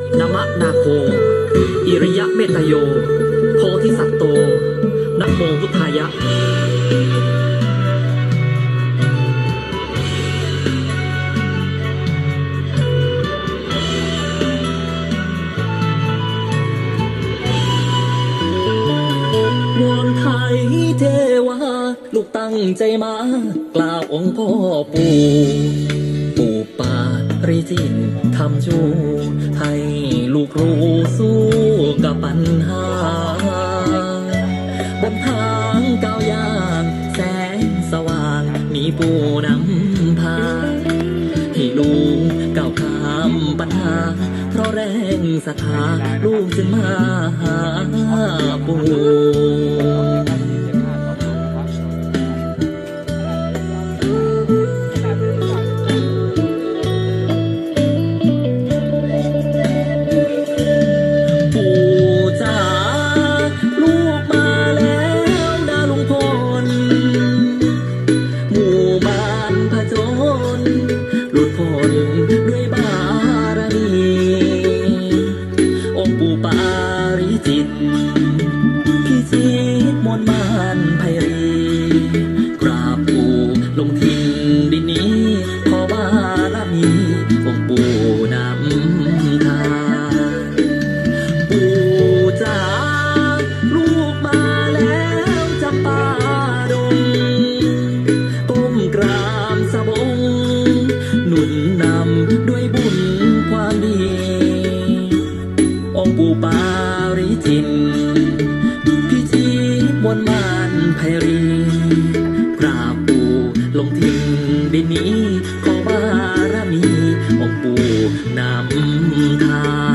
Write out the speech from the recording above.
นมะนาโคอิริยะเมตโยโพธิสัตโตนะโมพุทธายะวอนไทยเทวาลูกตั้งใจมากล่าวองค์พ่อปู่ป่าริจินทำชูให้ลูกรู้สู้กับปัญหาบนทางก้าวย่างแสงสว่างมีปู่นำพาให้ลูกก้าวข้ามปัญหาเพราะแรงศรัทธาลูกจึงมาหาปู่ด้วยบารมีองค์ปู่ปาริจิตพิจิตรมนต์มานไพรีกราบปู่ลงทิ้งดินนี้ขอบารมีองค์ปู่นำทางปู่จ๋าลูกมาแล้วจำปาดงก้มกราบสะบงหนุนนำด้วยบุญความดีองค์ปู่ปาริจิตรพิจิตรมนต์มานไพรีกราบปู่ลงทิ้งดินนี้ขอบารมีองค์ปู่นำทาง